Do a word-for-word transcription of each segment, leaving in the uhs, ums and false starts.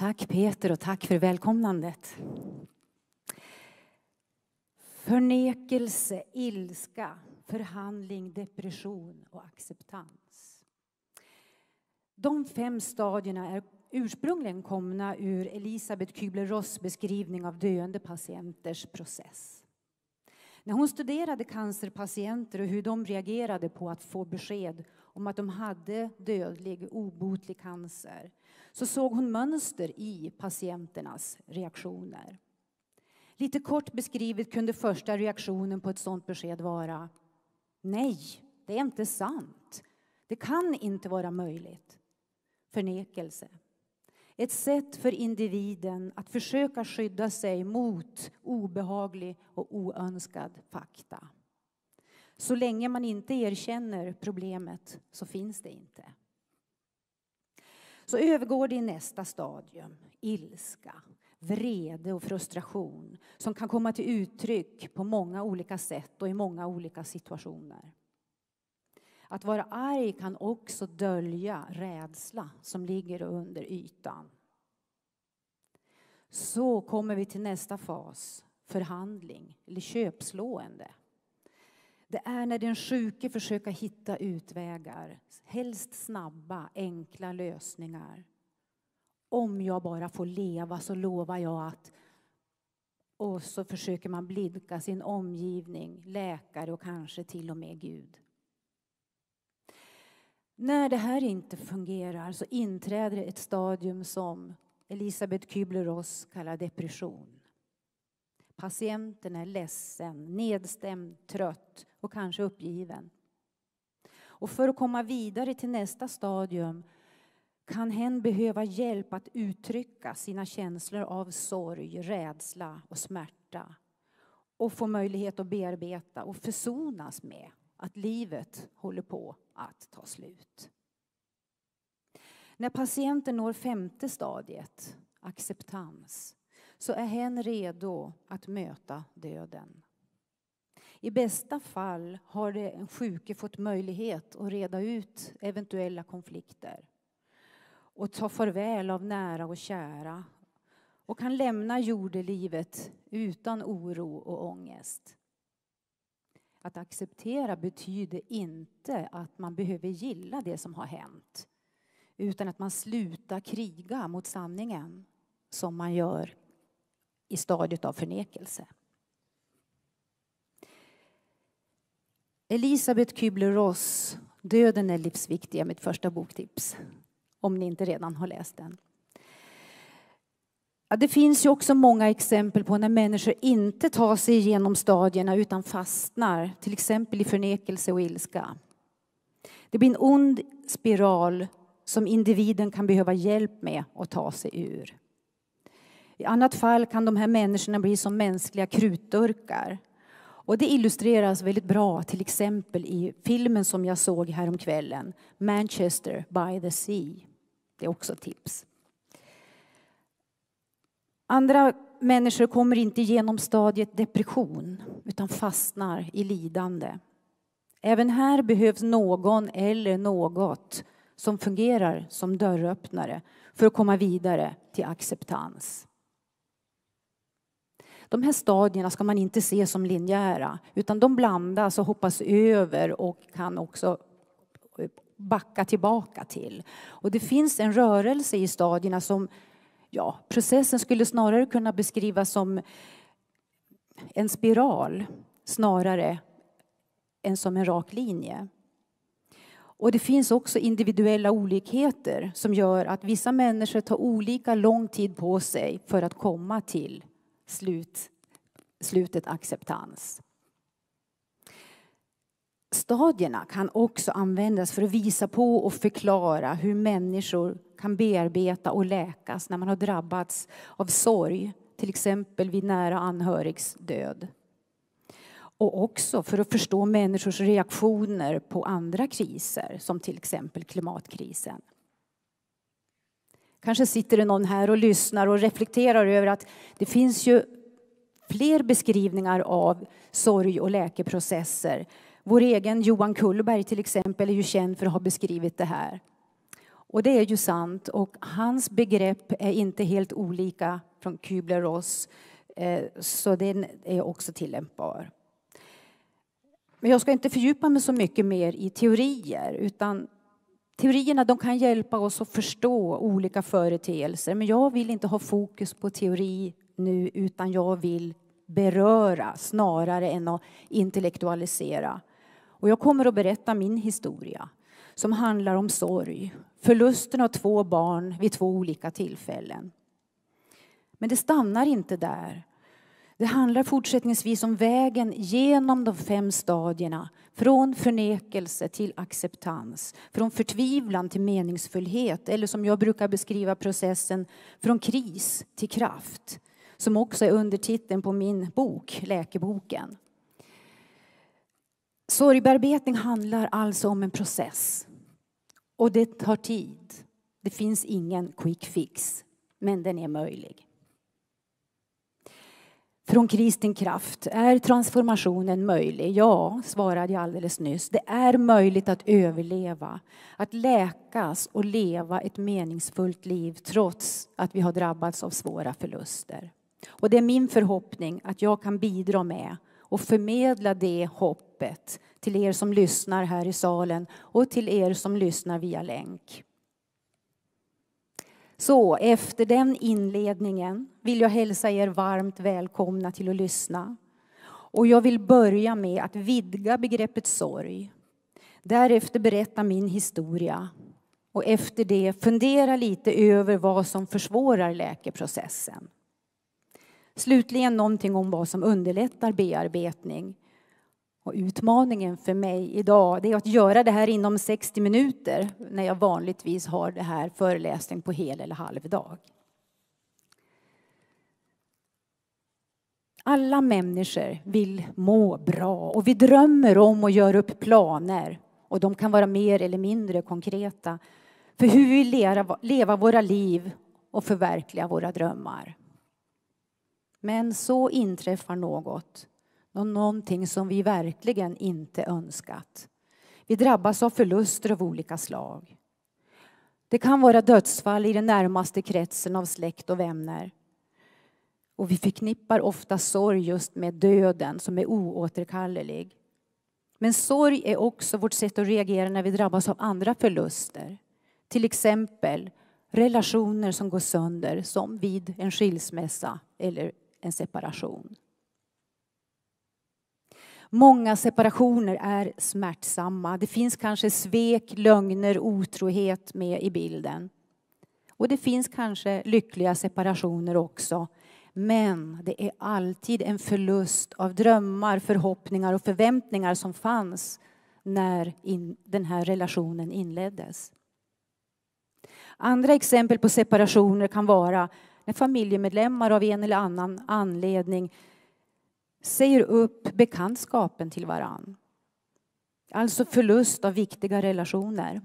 Tack Peter och tack för välkomnandet. Förnekelse, ilska, förhandling, depression och acceptans. De fem stadierna är ursprungligen komna ur Elisabeth Kübler-Ross beskrivning av döende patienters process. När hon studerade cancerpatienter och hur de reagerade på att få besked om att de hade dödlig, obotlig cancer, så såg hon mönster i patienternas reaktioner. Lite kort beskrivet kunde första reaktionen på ett sådant besked vara: nej, det är inte sant. Det kan inte vara möjligt. Förnekelse. Ett sätt för individen att försöka skydda sig mot obehaglig och oönskad fakta. Så länge man inte erkänner problemet så finns det inte. Så övergår det i nästa stadium, ilska, vrede och frustration som kan komma till uttryck på många olika sätt och i många olika situationer. Att vara arg kan också dölja rädsla som ligger under ytan. Så kommer vi till nästa fas, förhandling eller köpslående. Det är när den sjuke försöker hitta utvägar, helst snabba, enkla lösningar. Om jag bara får leva så lovar jag att... Och så försöker man blidka sin omgivning, läkare och kanske till och med Gud. När det här inte fungerar så inträder ett stadium som Elisabeth Kübler-Ross kallar depression. Patienten är ledsen, nedstämd, trött och kanske uppgiven. Och för att komma vidare till nästa stadium kan hen behöva hjälp att uttrycka sina känslor av sorg, rädsla och smärta. Och få möjlighet att bearbeta och försonas med att livet håller på att ta slut. När patienten når femte stadiet, acceptans, så är hen redo att möta döden. I bästa fall har den sjuke fått möjlighet att reda ut eventuella konflikter och ta farväl av nära och kära och kan lämna jordelivet utan oro och ångest. Att acceptera betyder inte att man behöver gilla det som har hänt, utan att man slutar kriga mot sanningen som man gör i stadiet av förnekelse. Elisabeth Kübler-Ross, Döden är livsviktig, är mitt första boktips. Om ni inte redan har läst den. Ja, det finns ju också många exempel på när människor inte tar sig igenom stadierna utan fastnar. Till exempel i förnekelse och ilska. Det blir en ond spiral som individen kan behöva hjälp med att ta sig ur. I annat fall kan de här människorna bli som mänskliga krutdurkar. Och det illustreras väldigt bra till exempel i filmen som jag såg häromkvällen. Manchester by the Sea. Det är också tips. Andra människor kommer inte igenom stadiet depression utan fastnar i lidande. Även här behövs någon eller något som fungerar som dörröppnare för att komma vidare till acceptans. De här stadierna ska man inte se som linjära utan de blandas och hoppas över och kan också backa tillbaka till. Och det finns en rörelse i stadierna som, ja, processen skulle snarare kunna beskrivas som en spiral snarare än som en rak linje. Och det finns också individuella olikheter som gör att vissa människor tar olika lång tid på sig för att komma till slut, slutet acceptans. Stadierna kan också användas för att visa på och förklara hur människor kan bearbeta och läkas när man har drabbats av sorg, till exempel vid nära anhörigs död. Och också för att förstå människors reaktioner på andra kriser, som till exempel klimatkrisen. Kanske sitter det någon här och lyssnar och reflekterar över att det finns ju fler beskrivningar av sorg och läkeprocesser. Vår egen Johan Kullberg till exempel är ju känd för att ha beskrivit det här. Och det är ju sant, och hans begrepp är inte helt olika från Kübler-Ross, så den är också tillämpbar. Men jag ska inte fördjupa mig så mycket mer i teorier, utan teorierna de kan hjälpa oss att förstå olika företeelser. Men jag vill inte ha fokus på teori nu, utan jag vill beröra snarare än att intellektualisera. Och jag kommer att berätta min historia som handlar om sorg. Förlusten av två barn vid två olika tillfällen. Men det stannar inte där. Det handlar fortsättningsvis om vägen genom de fem stadierna. Från förnekelse till acceptans. Från förtvivlan till meningsfullhet. Eller som jag brukar beskriva processen, från kris till kraft. Som också är undertiteln på min bok, Läkeboken. Sorgbearbetning handlar alltså om en process. Och det tar tid. Det finns ingen quick fix. Men den är möjlig. Från kris till kraft. Är transformationen möjlig? Ja, svarade jag alldeles nyss. Det är möjligt att överleva. Att läkas och leva ett meningsfullt liv trots att vi har drabbats av svåra förluster. Och det är min förhoppning att jag kan bidra med och förmedla det hoppet till er som lyssnar här i salen och till er som lyssnar via länk. Så efter den inledningen vill jag hälsa er varmt välkomna till att lyssna. Och jag vill börja med att vidga begreppet sorg. Därefter berätta min historia. Och efter det fundera lite över vad som försvårar läkeprocessen. Slutligen någonting om vad som underlättar bearbetning. Och utmaningen för mig idag det är att göra det här inom sextio minuter när jag vanligtvis har det här föreläsning på hel eller halvdag. Alla människor vill må bra och vi drömmer om att göra upp planer. Och de kan vara mer eller mindre konkreta för hur vi vill leva våra liv och förverkliga våra drömmar. Men så inträffar något. Någonting som vi verkligen inte önskat. Vi drabbas av förluster av olika slag. Det kan vara dödsfall i den närmaste kretsen av släkt och vänner. Och vi förknippar ofta sorg just med döden som är oåterkallelig. Men sorg är också vårt sätt att reagera när vi drabbas av andra förluster. Till exempel relationer som går sönder som vid en skilsmässa eller en separation. Många separationer är smärtsamma. Det finns kanske svek, lögner, otrohet med i bilden. Och det finns kanske lyckliga separationer också. Men det är alltid en förlust av drömmar, förhoppningar och förväntningar som fanns när in, den här relationen inleddes. Andra exempel på separationer kan vara när familjemedlemmar av en eller annan anledning säger upp bekantskapen till varann. Alltså förlust av viktiga relationer.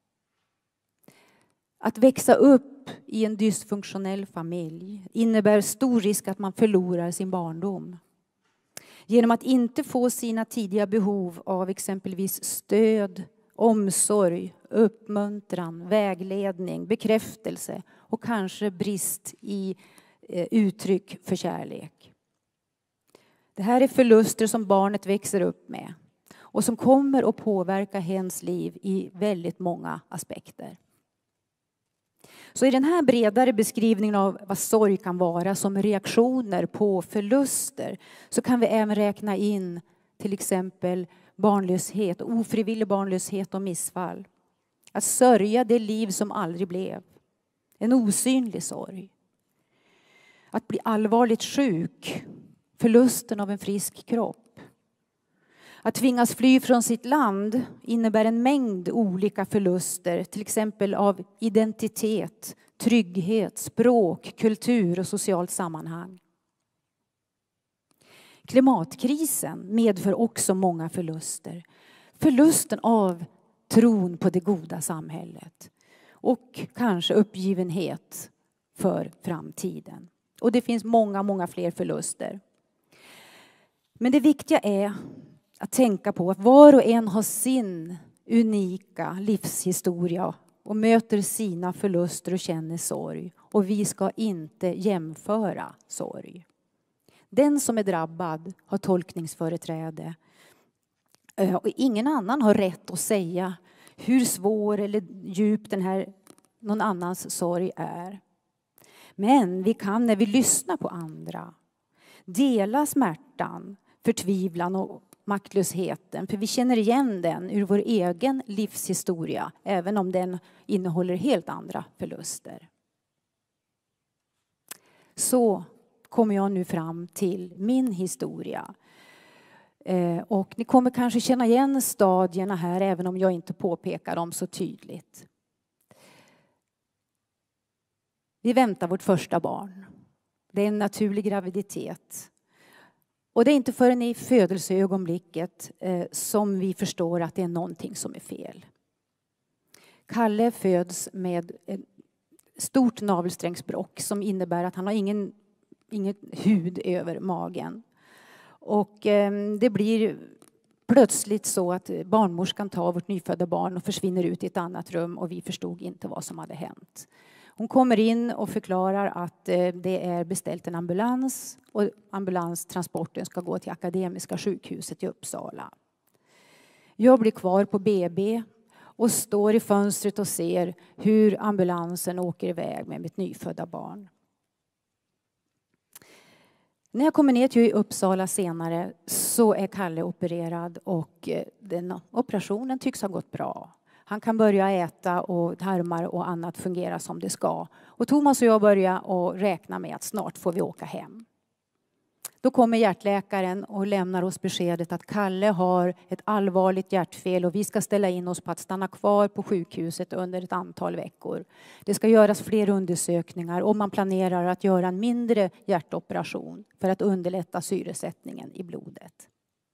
Att växa upp i en dysfunktionell familj innebär stor risk att man förlorar sin barndom. Genom att inte få sina tidiga behov av exempelvis stöd, omsorg, uppmuntran, vägledning, bekräftelse och kanske brist i uttryck för kärlek. Det här är förluster som barnet växer upp med och som kommer att påverka hens liv i väldigt många aspekter. Så i den här bredare beskrivningen av vad sorg kan vara som reaktioner på förluster så kan vi även räkna in till exempel barnlöshet, ofrivillig barnlöshet och missfall. Att sörja det liv som aldrig blev. En osynlig sorg. Att bli allvarligt sjuk. Förlusten av en frisk kropp. Att tvingas fly från sitt land innebär en mängd olika förluster. Till exempel av identitet, trygghet, språk, kultur och socialt sammanhang. Klimatkrisen medför också många förluster. Förlusten av tron på det goda samhället. Och kanske uppgivenhet för framtiden. Och det finns många, många fler förluster. Men det viktiga är att tänka på att var och en har sin unika livshistoria och möter sina förluster och känner sorg. Och vi ska inte jämföra sorg. Den som är drabbad har tolkningsföreträde. Och ingen annan har rätt att säga hur svår eller djup den här någon annans sorg är. Men vi kan när vi lyssnar på andra dela smärtan, förtvivlan och maktlösheten. För vi känner igen den ur vår egen livshistoria, även om den innehåller helt andra förluster. Så kommer jag nu fram till min historia. Och ni kommer kanske känna igen stadierna här, även om jag inte påpekar dem så tydligt. Vi väntar vårt första barn. Det är en naturlig graviditet. Och det är inte förrän i födelseögonblicket eh, som vi förstår att det är någonting som är fel. Kalle föds med ett stort navelsträngsbråck som innebär att han har ingen, ingen hud över magen. Och eh, det blir plötsligt så att barnmorskan tar vårt nyfödda barn och försvinner ut i ett annat rum och vi förstod inte vad som hade hänt. Hon kommer in och förklarar att det är beställt en ambulans och ambulanstransporten ska gå till Akademiska sjukhuset i Uppsala. Jag blir kvar på B B och står i fönstret och ser hur ambulansen åker iväg med mitt nyfödda barn. När jag kommer ner till Uppsala senare så är Kalle opererad och den operationen tycks ha gått bra. Han kan börja äta och tarmar och annat fungerar som det ska. Och Thomas och jag börjar och räkna med att snart får vi åka hem. Då kommer hjärtläkaren och lämnar oss beskedet att Kalle har ett allvarligt hjärtfel och vi ska ställa in oss på att stanna kvar på sjukhuset under ett antal veckor. Det ska göras fler undersökningar och man planerar att göra en mindre hjärtoperation för att underlätta syresättningen i blodet.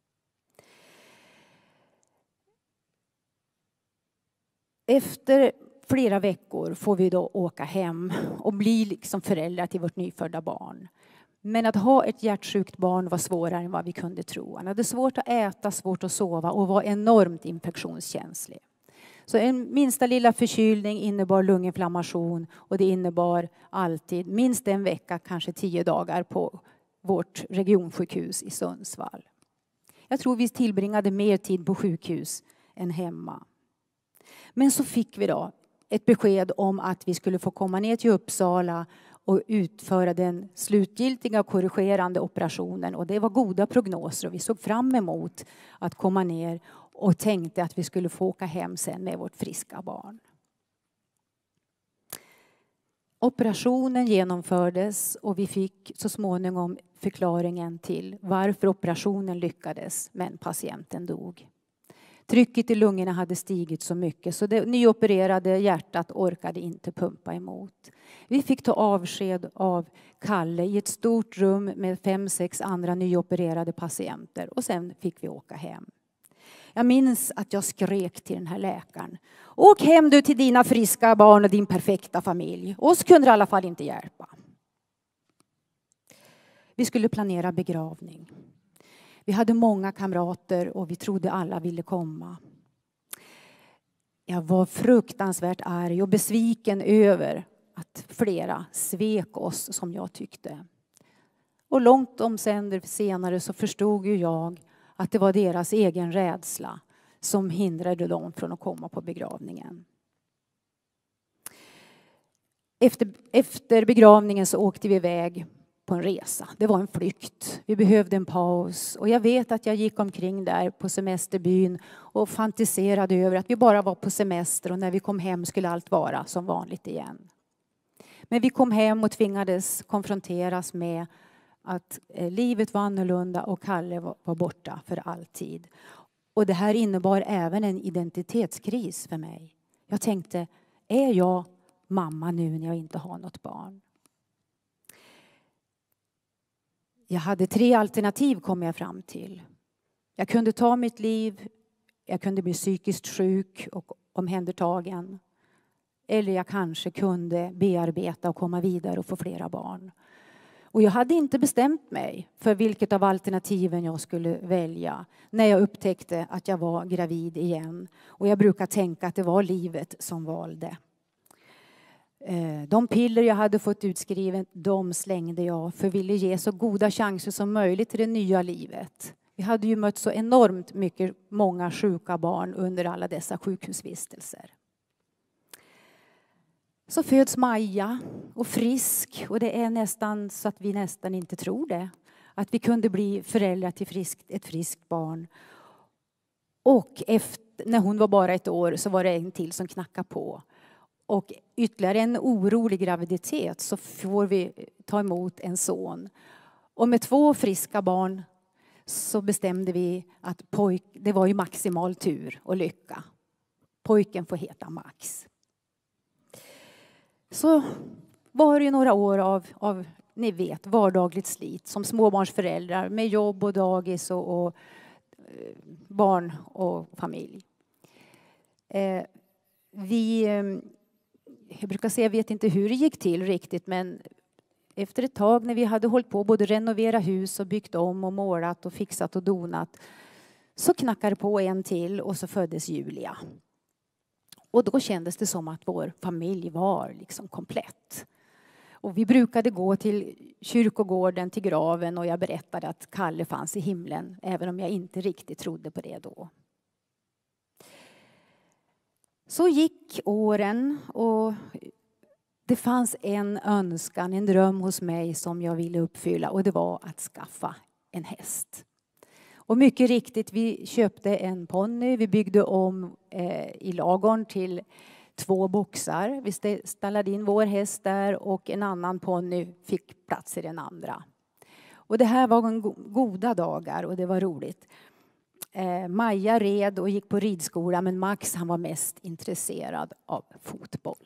Efter flera veckor får vi då åka hem och bli liksom föräldrar till vårt nyfödda barn. Men att ha ett hjärtsjukt barn var svårare än vad vi kunde tro. Han hade svårt att äta, svårt att sova och var enormt infektionskänslig. Så en minsta lilla förkylning innebar lunginflammation och det innebar alltid minst en vecka, kanske tio dagar på vårt regionsjukhus i Sundsvall. Jag tror vi tillbringade mer tid på sjukhus än hemma. Men så fick vi då ett besked om att vi skulle få komma ner till Uppsala och utföra den slutgiltiga korrigerande operationen. Och det var goda prognoser och vi såg fram emot att komma ner och tänkte att vi skulle få åka hem sen med vårt friska barn. Operationen genomfördes och vi fick så småningom förklaringen till varför operationen lyckades men patienten dog. Trycket i lungorna hade stigit så mycket så det nyopererade hjärtat orkade inte pumpa emot. Vi fick ta avsked av Kalle i ett stort rum med fem, sex andra nyopererade patienter och sen fick vi åka hem. Jag minns att jag skrek till den här läkaren. Åk hem du till dina friska barn och din perfekta familj. Oss kunde i alla fall inte hjälpa. Vi skulle planera begravning. Vi hade många kamrater och vi trodde alla ville komma. Jag var fruktansvärt arg och besviken över att flera svek oss som jag tyckte. Och långt om senare så förstod ju jag att det var deras egen rädsla som hindrade dem från att komma på begravningen. Efter, efter begravningen så åkte vi iväg på en resa. Det var en flykt. Vi behövde en paus. Och jag vet att jag gick omkring där på semesterbyn och fantiserade över att vi bara var på semester och när vi kom hem skulle allt vara som vanligt igen. Men vi kom hem och tvingades konfronteras med att livet var annorlunda och Kalle var borta för alltid. Och det här innebar även en identitetskris för mig. Jag tänkte, är jag mamma nu när jag inte har något barn? Jag hade tre alternativ kom jag fram till. Jag kunde ta mitt liv, jag kunde bli psykiskt sjuk och omhändertagen. Eller jag kanske kunde bearbeta och komma vidare och få flera barn. Och jag hade inte bestämt mig för vilket av alternativen jag skulle välja när jag upptäckte att jag var gravid igen. Och jag brukar tänka att det var livet som valde. De piller jag hade fått utskrivet, de slängde jag för ville ge så goda chanser som möjligt till det nya livet. Vi hade ju mött så enormt mycket, många sjuka barn under alla dessa sjukhusvistelser. Så föds Maja och frisk, och det är nästan så att vi nästan inte tror det. Att vi kunde bli föräldrar till friskt, ett friskt barn. Och efter, när hon var bara ett år så var det en till som knackade på. Och ytterligare en orolig graviditet så får vi ta emot en son. Och med två friska barn så bestämde vi att pojk, det var ju maximal tur och lycka. Pojken får heta Max. Så var det ju några år av, av, ni vet, vardagligt slit som småbarnsföräldrar med jobb och dagis och, och eh, barn och familj. Eh, vi, eh, jag brukar säga, jag vet inte hur det gick till riktigt, men efter ett tag när vi hade hållit på både renovera hus och byggt om och målat och fixat och donat, så knackade på en till och så föddes Julia. Och då kändes det som att vår familj var liksom komplett. Och vi brukade gå till kyrkogården, till graven, och jag berättade att Kalle fanns i himlen, även om jag inte riktigt trodde på det då. Så gick åren och det fanns en önskan, en dröm hos mig som jag ville uppfylla, och det var att skaffa en häst. Och mycket riktigt, vi köpte en ponny, vi byggde om eh, i lagorn till två boxar. Vi stallade in vår häst där och en annan ponny fick plats i den andra. Och det här var en go- goda dagar och det var roligt. Eh, Maja red och gick på ridskola, men Max han var mest intresserad av fotboll.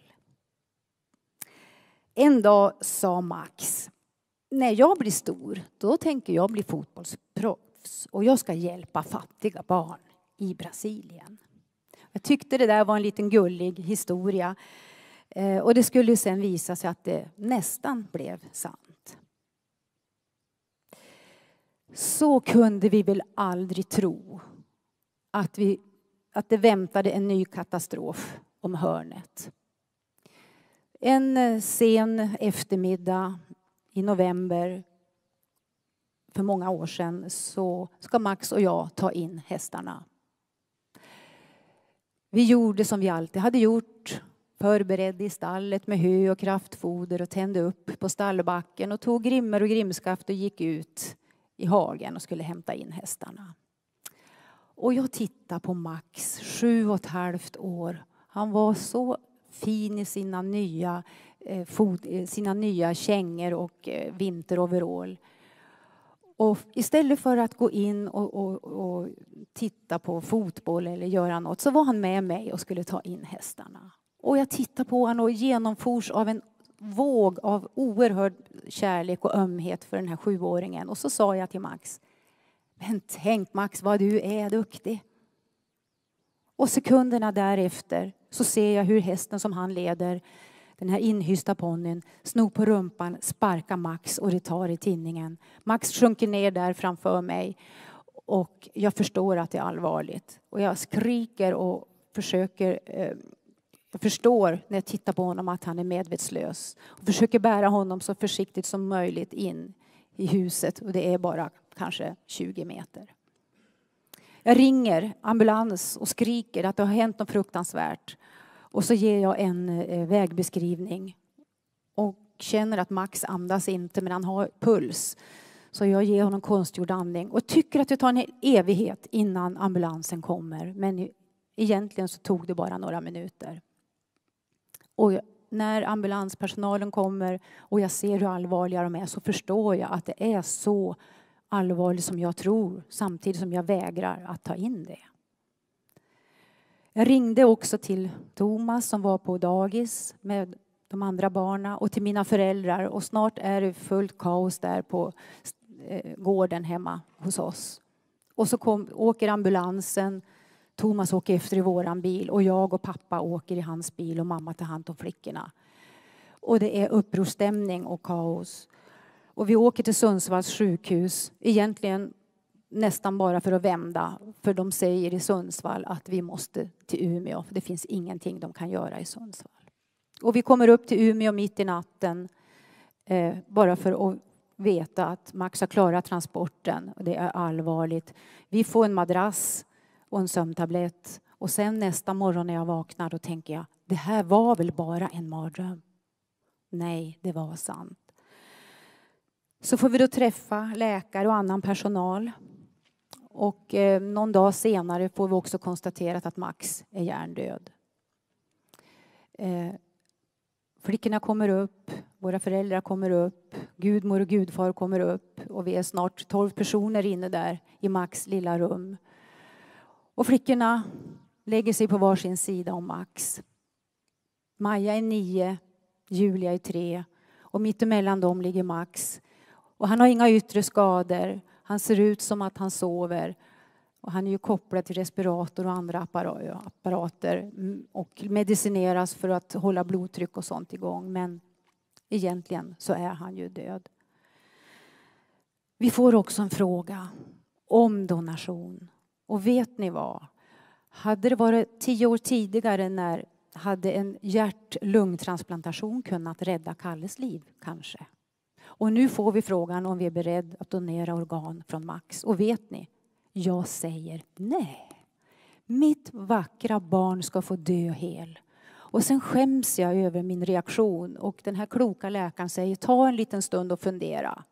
En dag sa Max, när jag blir stor, då tänker jag bli fotbollsproffs och jag ska hjälpa fattiga barn i Brasilien. Jag tyckte det där var en liten gullig historia, eh, och det skulle sen visa sig att det nästan blev sant. Så kunde vi väl aldrig tro att, vi, att det väntade en ny katastrof om hörnet. En sen eftermiddag i november för många år sedan så ska Max och jag ta in hästarna. Vi gjorde som vi alltid hade gjort. Förberedde i stallet med hö och kraftfoder och tände upp på stallbacken och tog grimmer och grimskaft och gick ut i hagen och skulle hämta in hästarna. Och jag tittade på Max, sju och ett halvt år. Han var så fin i sina nya, eh, fot, sina nya kängor och eh, vinteroverall. Och istället för att gå in och, och, och titta på fotboll eller göra något så var han med mig och skulle ta in hästarna. Och jag tittade på honom och genomfors av en våg av oerhörd kärlek och ömhet för den här sjuåringen. Och så sa jag till Max, men tänk Max vad du är duktig. Och sekunderna därefter så ser jag hur hästen som han leder, den här inhysta ponnyn, snor på rumpan, sparkar Max och det tar i tinningen. Max sjunker ner där framför mig och jag förstår att det är allvarligt. Och jag skriker och försöker, eh, jag förstår när jag tittar på honom att han är medvetslös. Och försöker bära honom så försiktigt som möjligt in i huset, och det är bara kanske tjugo meter. Jag ringer ambulans och skriker att det har hänt något fruktansvärt. Och så ger jag en eh, vägbeskrivning. Och känner att Max andas inte, men han har puls. Så jag ger honom konstgjord andning. Och tycker att det tar en hel evighet innan ambulansen kommer. Men egentligen så tog det bara några minuter. Och när ambulanspersonalen kommer och jag ser hur allvarliga de är så förstår jag att det är så allvarligt som jag tror, samtidigt som jag vägrar att ta in det. Jag ringde också till Thomas som var på dagis med de andra barnen och till mina föräldrar, och snart är det fullt kaos där på gården hemma hos oss. Och så kom, åker ambulansen, Thomas åker efter i våran bil och jag och pappa åker i hans bil och mamma tar hand om flickorna. Och det är upprorstämning och kaos. Och vi åker till Sundsvalls sjukhus, egentligen nästan bara för att vända. För de säger i Sundsvall att vi måste till Umeå, för det finns ingenting de kan göra i Sundsvall. Och vi kommer upp till Umeå mitt i natten, eh, bara för att veta att Max har klarat transporten. Och det är allvarligt. Vi får en madrass och en sömntablett. Och sen nästa morgon när jag vaknar, då tänker jag, det här var väl bara en mardröm? Nej, det var sant. Så får vi då träffa läkare och annan personal. Och eh, någon dag senare får vi också konstaterat att Max är hjärndöd. Eh, flickorna kommer upp, våra föräldrar kommer upp, gudmor och gudfar kommer upp. Och vi är snart tolv personer inne där i Max lilla rum. Och flickorna lägger sig på varsin sida om Max. Maja är nio, Julia är tre. Och mitt emellan dem ligger Max. Och han har inga yttre skador. Han ser ut som att han sover. Och han är ju kopplad till respirator och andra apparater. Och medicineras för att hålla blodtryck och sånt igång. Men egentligen så är han ju död. Vi får också en fråga om donation. Och vet ni vad? Hade det varit tio år tidigare när hade en hjärt-lungtransplantation kunnat rädda Kalles liv kanske? Och nu får vi frågan om vi är beredda att donera organ från Max. Och vet ni? Jag säger nej. Mitt vackra barn ska få dö hel. Och sen skäms jag över min reaktion. Och den här kloka läkaren säger, ta en liten stund och fundera.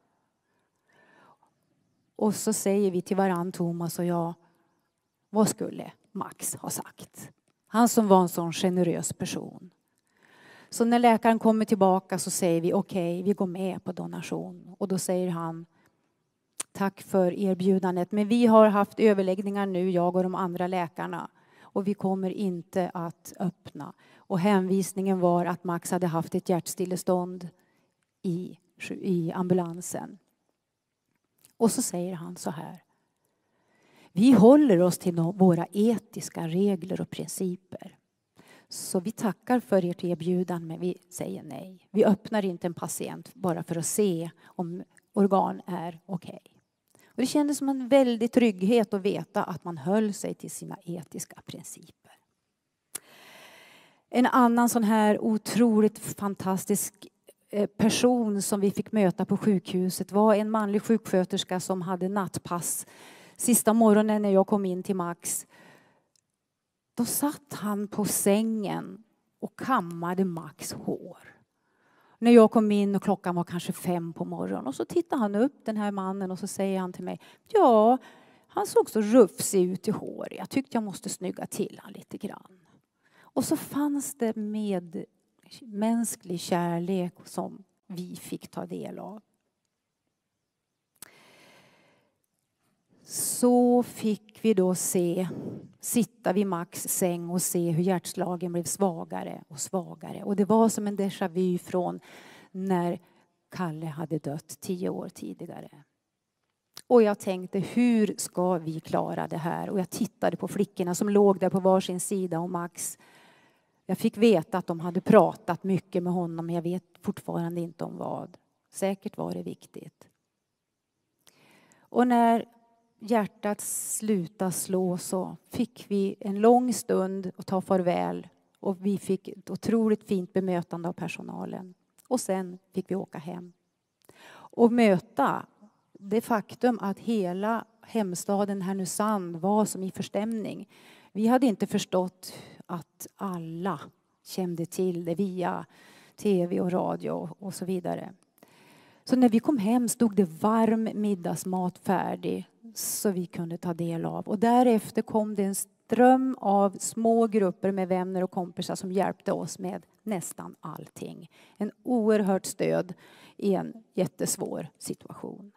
Och så säger vi till varann, Thomas och jag, vad skulle Max ha sagt? Han som var en sån generös person. Så när läkaren kommer tillbaka så säger vi okej, okay, vi går med på donation. Och då säger han, tack för erbjudandet. Men vi har haft överläggningar nu, jag och de andra läkarna. Och vi kommer inte att öppna. Och hänvisningen var att Max hade haft ett hjärtstillestånd i, i ambulansen. Och så säger han så här. Vi håller oss till våra etiska regler och principer. Så vi tackar för ert erbjudande, men vi säger nej. Vi öppnar inte en patient bara för att se om organ är okej. Okay. Och det kändes som en väldig trygghet att veta att man höll sig till sina etiska principer. En annan sån här otroligt fantastisk person som vi fick möta på sjukhuset var en manlig sjuksköterska som hade nattpass. Sista morgonen när jag kom in till Max, då satt han på sängen och kammade Max hår. När jag kom in och klockan var kanske fem på morgonen. Och så tittade han upp, den här mannen, och så säger han till mig, ja, han såg så rufsig ut i hår. Jag tyckte jag måste snygga till han lite grann. Och så fanns det med mänsklig kärlek som vi fick ta del av. Så fick vi då se, sitta vid Max säng och se hur hjärtslagen blev svagare och svagare. Och det var som en déjà vu från när Kalle hade dött tio år tidigare. Och jag tänkte, hur ska vi klara det här? Och jag tittade på flickorna som låg där på varsin sida och Max. Jag fick veta att de hade pratat mycket med honom, men jag vet fortfarande inte om vad. Säkert var det viktigt. Och när hjärtat slutade slå så fick vi en lång stund att ta farväl. Och vi fick ett otroligt fint bemötande av personalen. Och sen fick vi åka hem. Och möta det faktum att hela hemstaden Härnösand var som i förstämning. Vi hade inte förstått att alla kände till det via tv och radio och så vidare. Så när vi kom hem stod det varm middagsmat färdig så vi kunde ta del av. Och därefter kom det en ström av små grupper med vänner och kompisar som hjälpte oss med nästan allting. En oerhört stöd i en jättesvår situation.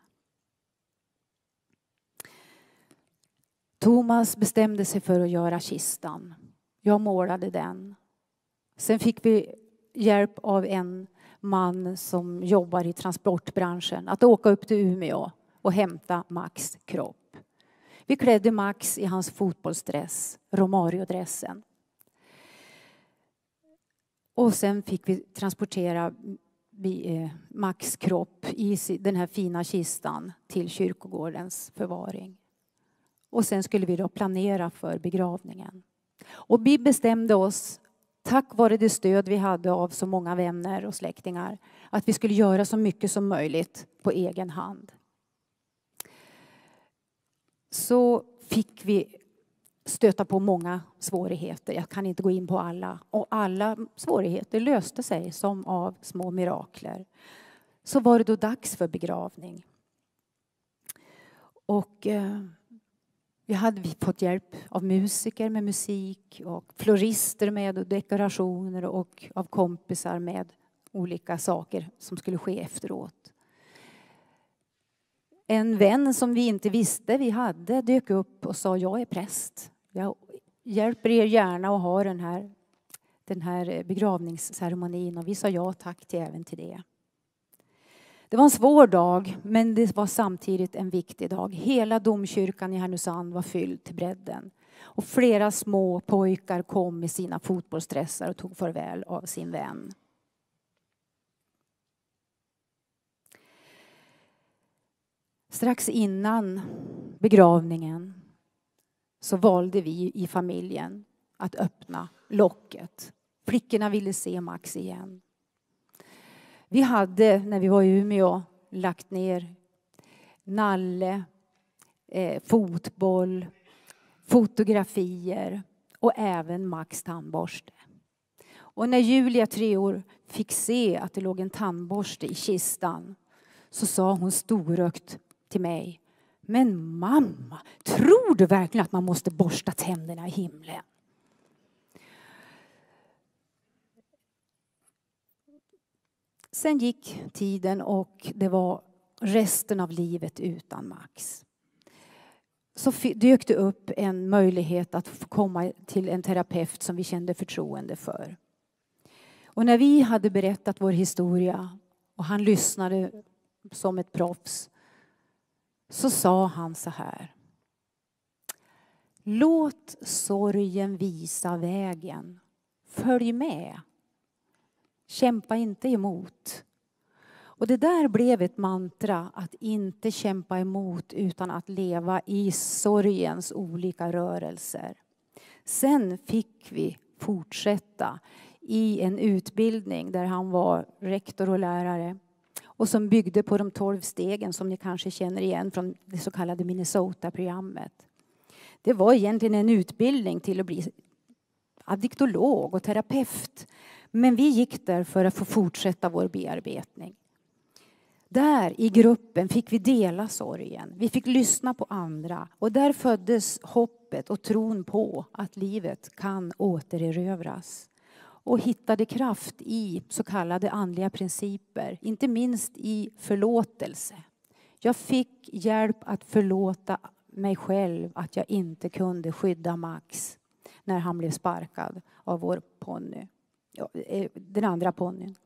Thomas bestämde sig för att göra kistan. Jag målade den. Sen fick vi hjälp av en man som jobbar i transportbranschen att åka upp till Umeå och hämta Max kropp. Vi klädde Max i hans fotbollsdress, Romario-dressen. Och sen fick vi transportera Max kropp i den här fina kistan till kyrkogårdens förvaring. Och sen skulle vi då planera för begravningen. Och vi bestämde oss, tack vare det stöd vi hade av så många vänner och släktingar, att vi skulle göra så mycket som möjligt på egen hand. Så fick vi stöta på många svårigheter. Jag kan inte gå in på alla. Och alla svårigheter löste sig som av små mirakler. Så var det då dags för begravning. Och eh, vi hade vi fått hjälp av musiker med musik och florister med och dekorationer och av kompisar med olika saker som skulle ske efteråt. En vän som vi inte visste vi hade dök upp och sa, jag är präst. Jag hjälper er gärna att ha den här, den här begravningsceremonin. Och vi sa ja tack till även till det. Det var en svår dag, men det var samtidigt en viktig dag. Hela domkyrkan i Härnösand var fylld till bredden. Och flera små pojkar kom med sina fotbollsdressar och tog farväl av sin vän. Strax innan begravningen så valde vi i familjen att öppna locket. Flickorna ville se Max igen. Vi hade, när vi var i Umeå, lagt ner nalle, eh, fotboll, fotografier och även Max tandborste. Och när Julia, tre år, fick se att det låg en tandborste i kistan så sa hon storögt till mig, men mamma, tror du verkligen att man måste borsta tänderna i himlen? Sen gick tiden och det var resten av livet utan Max. Så dök det upp en möjlighet att få komma till en terapeut som vi kände förtroende för. Och när vi hade berättat vår historia och han lyssnade som ett proffs, så sa han så här: låt sorgen visa vägen. Följ med. Kämpa inte emot. Och det där blev ett mantra, att inte kämpa emot utan att leva i sorgens olika rörelser. Sen fick vi fortsätta i en utbildning där han var rektor och lärare. Och som byggde på de tolv stegen som ni kanske känner igen från det så kallade Minnesota-programmet. Det var egentligen en utbildning till att bli addiktolog och terapeut. Men vi gick där för att få fortsätta vår bearbetning. Där i gruppen fick vi dela sorgen. Vi fick lyssna på andra. Och där föddes hoppet och tron på att livet kan återerövras. Och hittade kraft i så kallade andliga principer. Inte minst i förlåtelse. Jag fick hjälp att förlåta mig själv att jag inte kunde skydda Max när han blev sparkad av vår ponny. Ja, den andra ponnyn.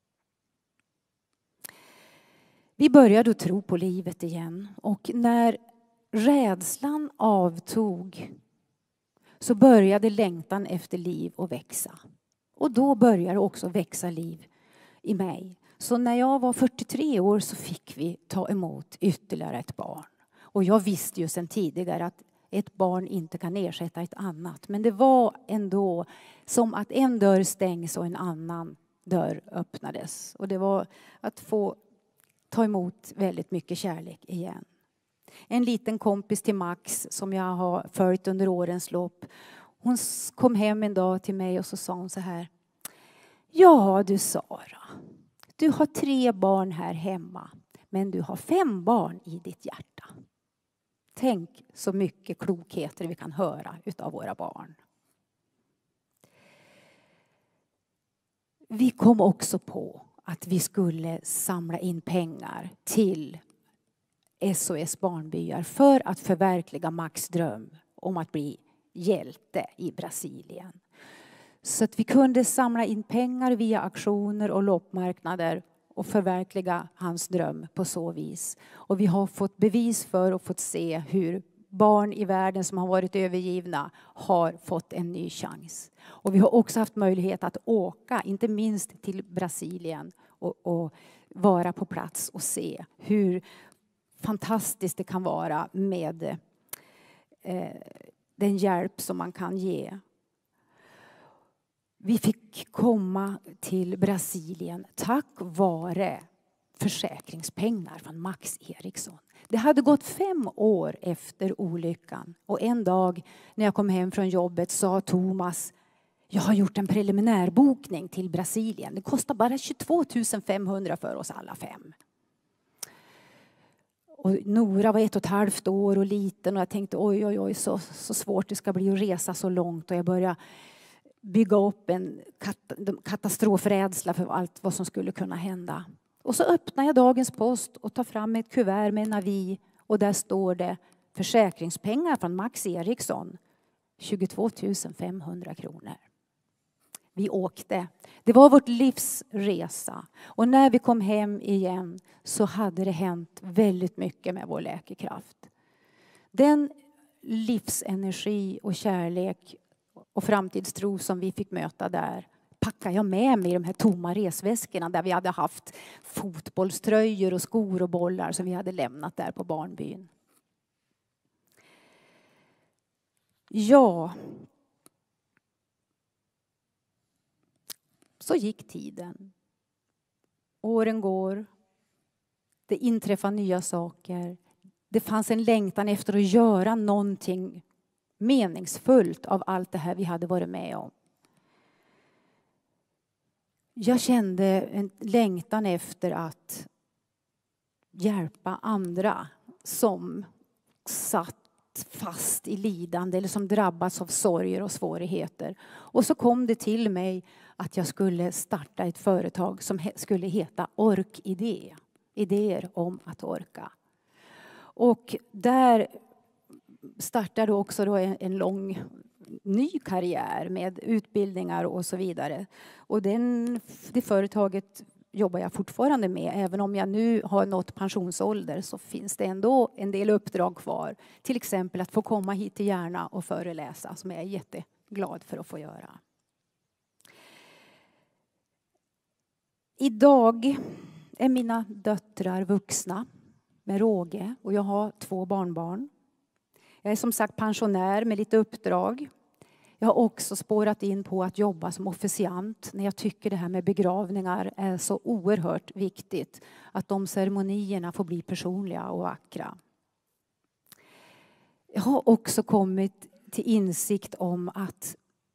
Vi började att tro på livet igen. Och när rädslan avtog så började längtan efter liv att växa. Och då började också växa liv i mig. Så när jag var fyrtiotre år så fick vi ta emot ytterligare ett barn. Och jag visste ju sedan tidigare att ett barn inte kan ersätta ett annat. Men det var ändå som att en dörr stängs och en annan dörr öppnades. Och det var att få ta emot väldigt mycket kärlek igen. En liten kompis till Max som jag har följt under årens lopp. Hon kom hem en dag till mig och så sa hon så här: ja du Sara, du har tre barn här hemma. Men du har fem barn i ditt hjärta. Tänk så mycket klokheter vi kan höra utav våra barn. Vi kom också på att vi skulle samla in pengar till S O S barnbyar för att förverkliga Max dröm om att bli hjälte i Brasilien. Så att vi kunde samla in pengar via auktioner och loppmarknader och förverkliga hans dröm på så vis. Och vi har fått bevis för och fått se hur barn i världen som har varit övergivna har fått en ny chans. Och vi har också haft möjlighet att åka, inte minst till Brasilien, och, och vara på plats och se hur fantastiskt det kan vara med eh, den hjälp som man kan ge. Vi fick komma till Brasilien tack vare försäkringspengar från Max Eriksson. Det hade gått fem år efter olyckan. Och en dag när jag kom hem från jobbet sa Thomas: jag har gjort en preliminärbokning till Brasilien. Det kostar bara tjugotvå tusen femhundra för oss alla fem. Och Nora var ett och ett halvt år och liten. Och jag tänkte oj oj oj så, så svårt det ska bli att resa så långt. Och jag började bygga upp en katastrofrädsla för allt vad som skulle kunna hända. Och så öppnar jag dagens post och tar fram ett kuvert med en avi. Och där står det försäkringspengar från Max Eriksson. tjugotvå tusen femhundra kronor. Vi åkte. Det var vårt livs resa. Och när vi kom hem igen så hade det hänt väldigt mycket med vår läkekraft. Den livsenergi och kärlek och framtidstro som vi fick möta där packade jag med mig i de här tomma resväskorna där vi hade haft fotbollströjor och skor och bollar som vi hade lämnat där på barnbyn. Ja. Så gick tiden. Åren går. Det inträffar nya saker. Det fanns en längtan efter att göra någonting meningsfullt av allt det här vi hade varit med om. Jag kände en längtan efter att hjälpa andra som satt fast i lidande eller som drabbats av sorger och svårigheter. Och så kom det till mig att jag skulle starta ett företag som skulle heta Orkidé. Idéer om att orka. Och där startade också då en, en lång ny karriär med utbildningar och så vidare. Och den, det företaget jobbar jag fortfarande med. Även om jag nu har nått pensionsålder så finns det ändå en del uppdrag kvar. Till exempel att få komma hit till Järna och föreläsa som jag är jätteglad för att få göra. Idag är mina döttrar vuxna med råge och jag har två barnbarn. Jag är som sagt pensionär med lite uppdrag. Jag har också spårat in på att jobba som officiant när jag tycker det här med begravningar är så oerhört viktigt. Att de ceremonierna får bli personliga och vackra. Jag har också kommit till insikt om att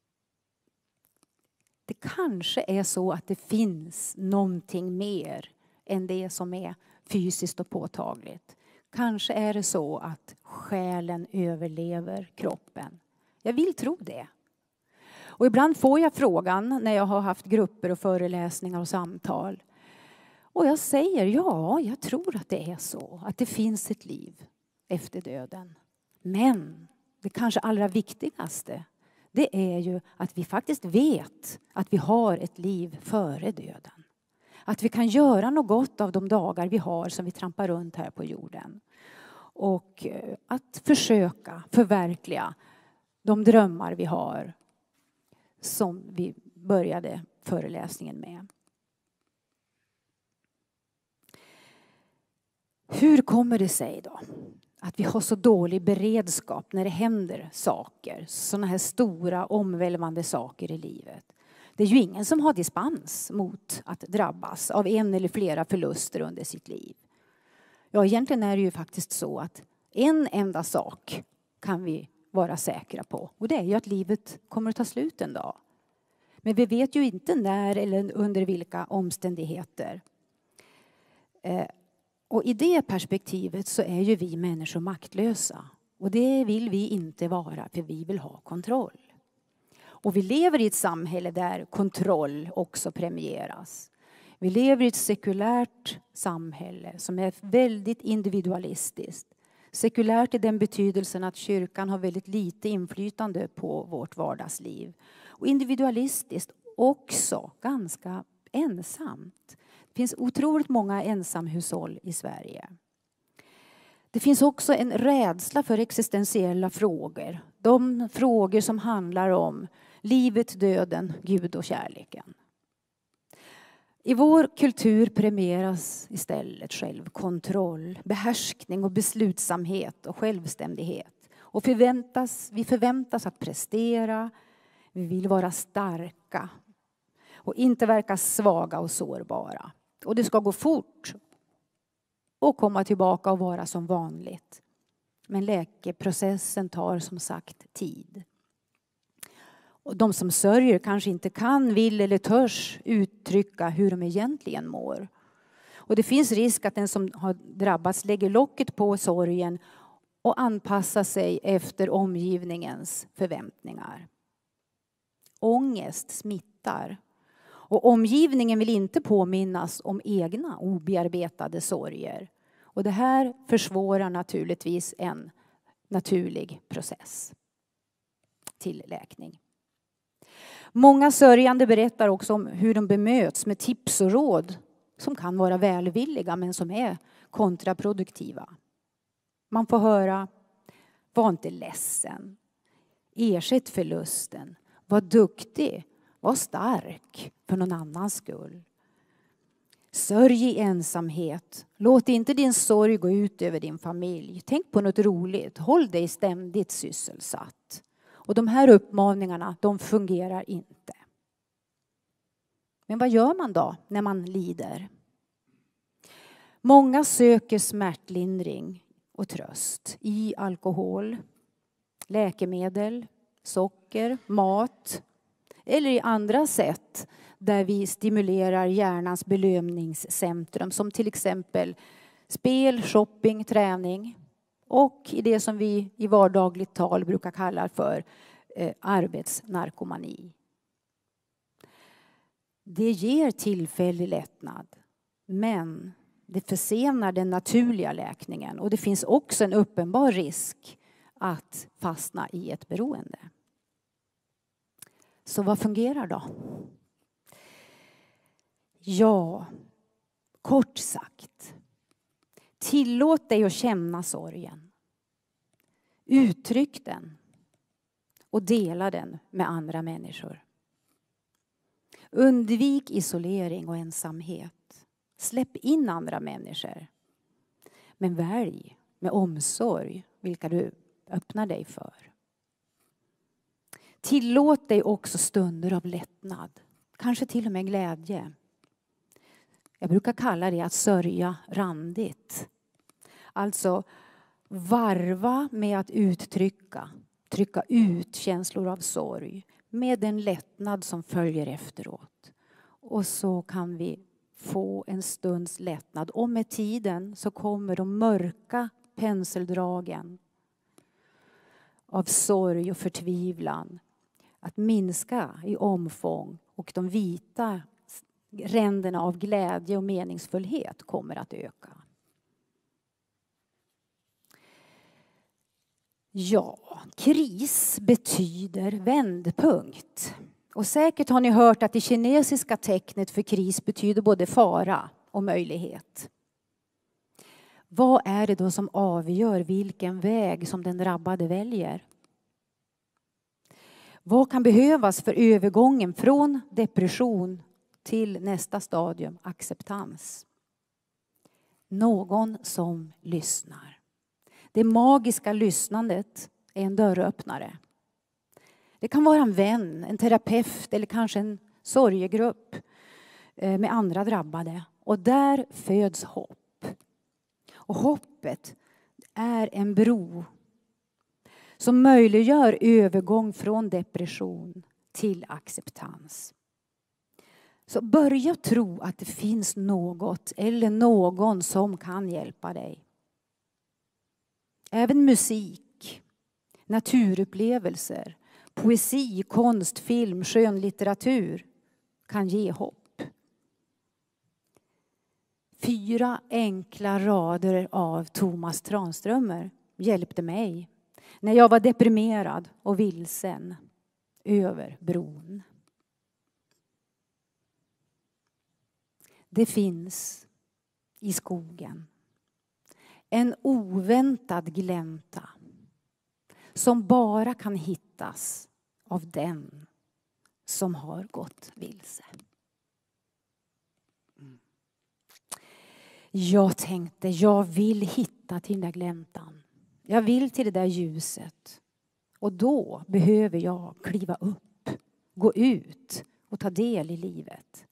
det kanske är så att det finns någonting mer än det som är fysiskt och påtagligt. Kanske är det så att själen överlever kroppen. Jag vill tro det. Och ibland får jag frågan när jag har haft grupper och föreläsningar och samtal. Och jag säger ja, jag tror att det är så. Att det finns ett liv efter döden. Men det kanske allra viktigaste, det är ju att vi faktiskt vet att vi har ett liv före döden. Att vi kan göra något gott av de dagar vi har som vi trampar runt här på jorden. Och att försöka förverkliga de drömmar vi har som vi började föreläsningen med. Hur kommer det sig då att vi har så dålig beredskap när det händer saker, sådana här stora omvälvande saker i livet? Det är ju ingen som har dispens mot att drabbas av en eller flera förluster under sitt liv. Ja, egentligen är det ju faktiskt så att en enda sak kan vi vara säkra på. Och det är ju att livet kommer att ta slut en dag. Men vi vet ju inte när eller under vilka omständigheter. Eh, och i det perspektivet så är ju vi människor maktlösa. Och det vill vi inte vara, för vi vill ha kontroll. Och vi lever i ett samhälle där kontroll också premieras. Vi lever i ett sekulärt samhälle som är väldigt individualistiskt. Sekulärt i den betydelsen att kyrkan har väldigt lite inflytande på vårt vardagsliv. Och individualistiskt också ganska ensamt. Det finns otroligt många ensamhushåll i Sverige. Det finns också en rädsla för existentiella frågor. De frågor som handlar om livet, döden, Gud och kärleken. I vår kultur premieras istället självkontroll, behärskning och beslutsamhet och självständighet. Och förväntas, vi förväntas att prestera, vi vill vara starka och inte verka svaga och sårbara. Och det ska gå fort och komma tillbaka och vara som vanligt. Men läkeprocessen tar som sagt tid. Och de som sörjer kanske inte kan, vill eller törs uttrycka hur de egentligen mår. Och det finns risk att den som har drabbats lägger locket på sorgen och anpassar sig efter omgivningens förväntningar. Ångest smittar. Och omgivningen vill inte påminnas om egna obearbetade sorger. Och det här försvårar naturligtvis en naturlig process till läkning. Många sörjande berättar också om hur de bemöts med tips och råd som kan vara välvilliga men som är kontraproduktiva. Man får höra: var inte ledsen, ersätt förlusten, var duktig, var stark för någon annans skull. Sörj i ensamhet, låt inte din sorg gå ut över din familj. Tänk på något roligt, håll dig ständigt sysselsatt. Och de här uppmaningarna, de fungerar inte. Men vad gör man då när man lider? Många söker smärtlindring och tröst i alkohol, läkemedel, socker, mat eller i andra sätt där vi stimulerar hjärnans belöningscentrum som till exempel spel, shopping, träning och i det som vi i vardagligt tal brukar kalla för eh, arbetsnarkomani. Det ger tillfällig lättnad, men det försenar den naturliga läkningen och det finns också en uppenbar risk att fastna i ett beroende. Så vad fungerar då? Ja, kort sagt. Tillåt dig att känna sorgen. Uttryck den och dela den med andra människor. Undvik isolering och ensamhet. Släpp in andra människor. Men välj med omsorg vilka du öppnar dig för. Tillåt dig också stunder av lättnad. Kanske till och med glädje. Jag brukar kalla det att sörja randigt. Alltså varva med att uttrycka, trycka ut känslor av sorg med den lättnad som följer efteråt. Och så kan vi få en stunds lättnad. Och med tiden så kommer de mörka penseldragen av sorg och förtvivlan att minska i omfång och de vita ränderna av glädje och meningsfullhet kommer att öka. Ja, kris betyder vändpunkt. Och säkert har ni hört att det kinesiska tecknet för kris betyder både fara och möjlighet. Vad är det då som avgör vilken väg som den drabbade väljer? Vad kan behövas för övergången från depression till nästa stadium, acceptans? Någon som lyssnar. Det magiska lyssnandet är en dörröppnare. Det kan vara en vän, en terapeut eller kanske en sorgegrupp med andra drabbade. Och där föds hopp. Och hoppet är en bro som möjliggör övergång från depression till acceptans. Så börja tro att det finns något eller någon som kan hjälpa dig. Även musik, naturupplevelser, poesi, konst, film, skönlitteratur kan ge hopp. Fyra enkla rader av Thomas Tranströmer hjälpte mig när jag var deprimerad och vilsen över bron. Det finns i skogen en oväntad glänta som bara kan hittas av den som har gått vilse. Jag tänkte, jag vill hitta till den där gläntan. Jag vill till det där ljuset. Och då behöver jag kliva upp, gå ut och ta del i livet.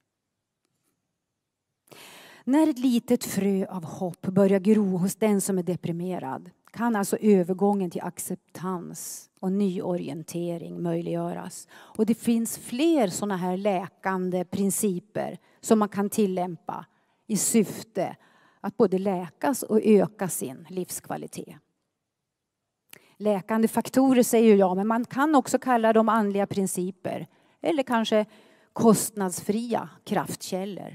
När ett litet frö av hopp börjar gro hos den som är deprimerad kan alltså övergången till acceptans och nyorientering möjliggöras. Och det finns fler sådana här läkande principer som man kan tillämpa i syfte att både läkas och öka sin livskvalitet. Läkande faktorer säger jag, men man kan också kalla dem andliga principer eller kanske kostnadsfria kraftkällor.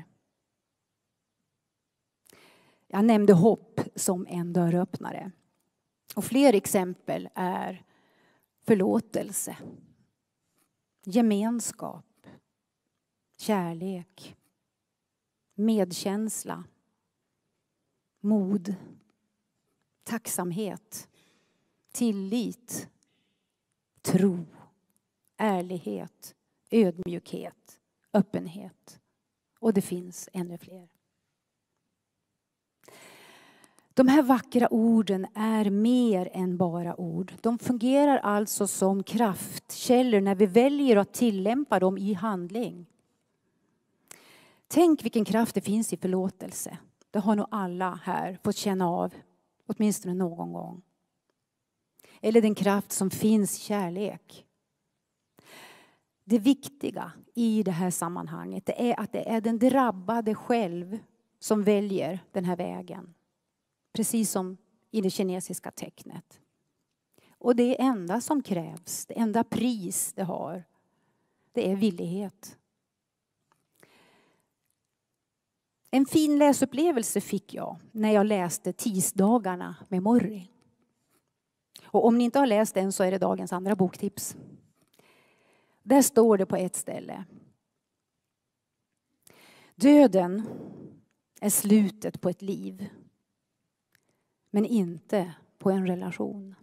Jag nämnde hopp som en dörröppnare. Och fler exempel är förlåtelse, gemenskap, kärlek, medkänsla, mod, tacksamhet, tillit, tro, ärlighet, ödmjukhet, öppenhet. Och det finns ännu fler. De här vackra orden är mer än bara ord. De fungerar alltså som kraftkällor när vi väljer att tillämpa dem i handling. Tänk vilken kraft det finns i förlåtelse. Det har nog alla här fått känna av, åtminstone någon gång. Eller den kraft som finns i kärlek. Det viktiga i det här sammanhanget det är att det är den drabbade själv som väljer den här vägen. Precis som i det kinesiska tecknet. Och det enda som krävs, det enda pris det har, det är villighet. En fin läsupplevelse fick jag när jag läste Tisdagarna med Morrie. Och om ni inte har läst den så är det dagens andra boktips. Där står det på ett ställe. Döden är slutet på ett liv. Men inte på en relation.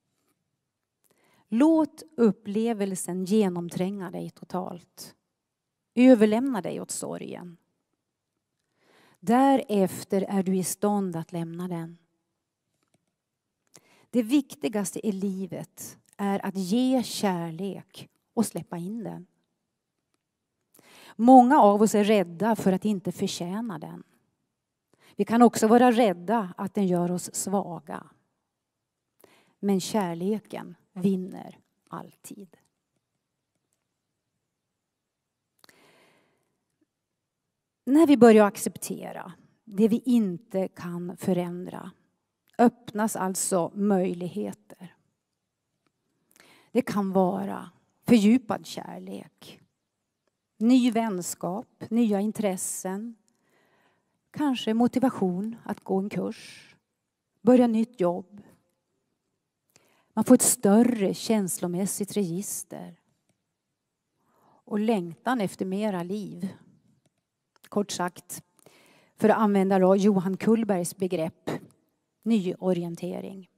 Låt upplevelsen genomtränga dig totalt. Överlämna dig åt sorgen. Därefter är du i stånd att lämna den. Det viktigaste i livet är att ge kärlek och släppa in den. Många av oss är rädda för att inte förtjäna den. Vi kan också vara rädda att den gör oss svaga. Men kärleken vinner alltid. När vi börjar acceptera det vi inte kan förändra öppnas alltså möjligheter. Det kan vara fördjupad kärlek, ny vänskap, nya intressen. Kanske motivation att gå en kurs, börja nytt jobb. Man får ett större känslomässigt register. Och längtan efter mera liv. Kort sagt, för att använda då Johan Kullbergs begrepp, nyorientering.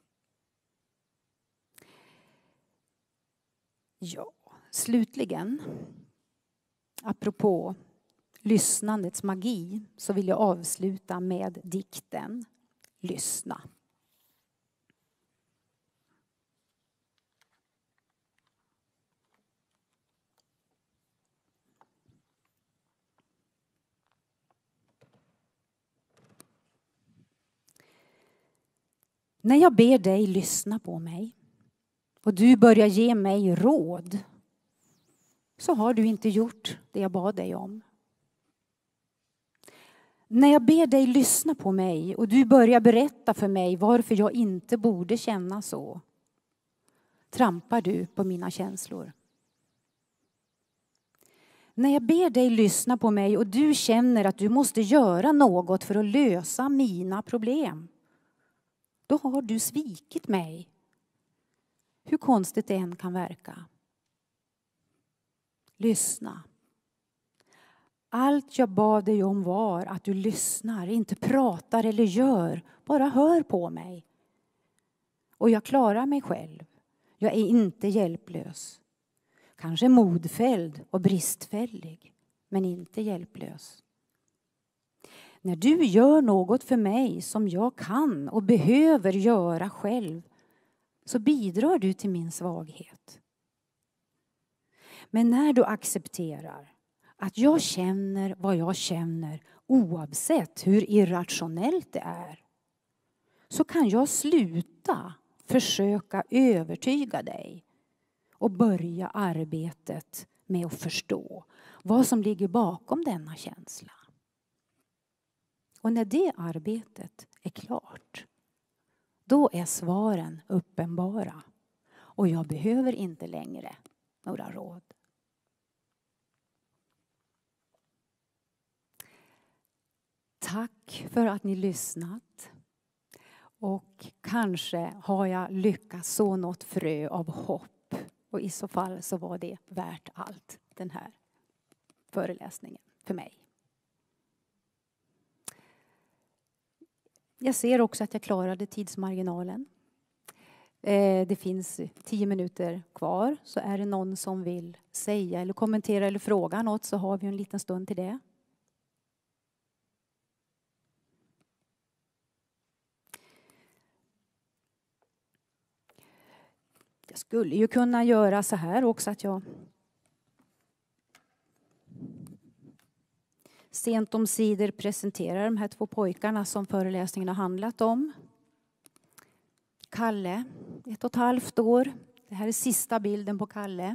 Ja, slutligen, apropå lyssnandets magi så vill jag avsluta med dikten Lyssna. När jag ber dig lyssna på mig och du börjar ge mig råd så har du inte gjort det jag bad dig om. När jag ber dig lyssna på mig och du börjar berätta för mig varför jag inte borde känna så, trampar du på mina känslor. När jag ber dig lyssna på mig och du känner att du måste göra något för att lösa mina problem, då har du svikit mig. Hur konstigt det än kan verka. Lyssna. Allt jag bad dig om var att du lyssnar, inte pratar eller gör. Bara hör på mig. Och jag klarar mig själv. Jag är inte hjälplös. Kanske modfälld och bristfällig, men inte hjälplös. När du gör något för mig som jag kan och behöver göra själv, så bidrar du till min svaghet. Men när du accepterar att jag känner vad jag känner oavsett hur irrationellt det är, så kan jag sluta försöka övertyga dig och börja arbetet med att förstå vad som ligger bakom denna känsla. Och när det arbetet är klart, då är svaren uppenbara. Och jag behöver inte längre några råd. Tack för att ni lyssnat. Och kanske har jag lyckats så något frö av hopp. Och i så fall så var det värt allt, den här föreläsningen för mig. Jag ser också att jag klarade tidsmarginalen. Det finns tio minuter kvar. Så är det någon som vill säga eller kommentera eller fråga något, så har vi en liten stund till det. Jag skulle ju kunna göra så här också, att jag sent om sidor presenterar de här två pojkarna som föreläsningen har handlat om. Kalle, ett och ett halvt år. Det här är sista bilden på Kalle.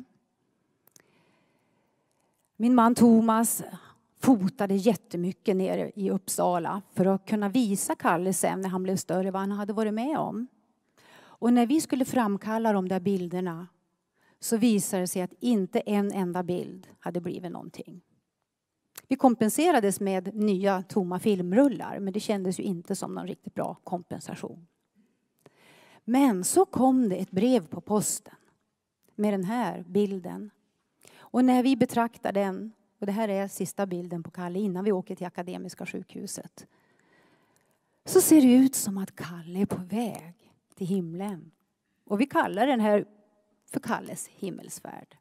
Min man Thomas fotade jättemycket nere i Uppsala för att kunna visa Kalle sen när han blev större vad han hade varit med om. Och när vi skulle framkalla de där bilderna så visade det sig att inte en enda bild hade blivit någonting. Vi kompenserades med nya tomma filmrullar, men det kändes ju inte som någon riktigt bra kompensation. Men så kom det ett brev på posten med den här bilden. Och när vi betraktar den, och det här är sista bilden på Kalle innan vi åker till Akademiska sjukhuset, så ser det ut som att Kalle är på väg till himlen. Och vi kallar den här för Kalles himmelsfärd.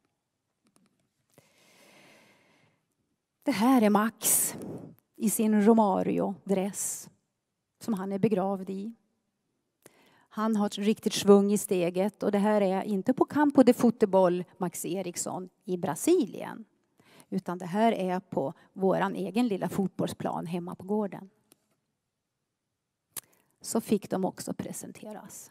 Det här är Max i sin Romario-dress som han är begravd i. Han har ett riktigt svung i steget, och det här är inte på Campo de Futebol Max Eriksson i Brasilien, utan det här är på våran egen lilla fotbollsplan hemma på gården. Så fick de också presenteras.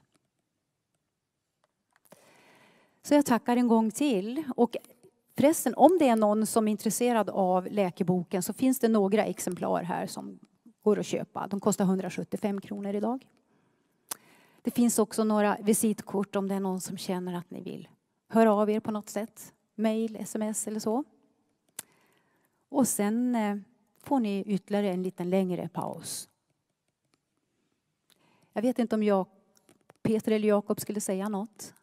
Så jag tackar en gång till. Och förresten, om det är någon som är intresserad av läkeboken så finns det några exemplar här som går att köpa. De kostar hundrasjuttiofem kronor idag. Det finns också några visitkort om det är någon som känner att ni vill höra av er på något sätt. Mail, sms eller så. Och sen får ni ytterligare en liten längre paus. Jag vet inte om jag, Peter eller Jakob skulle säga något.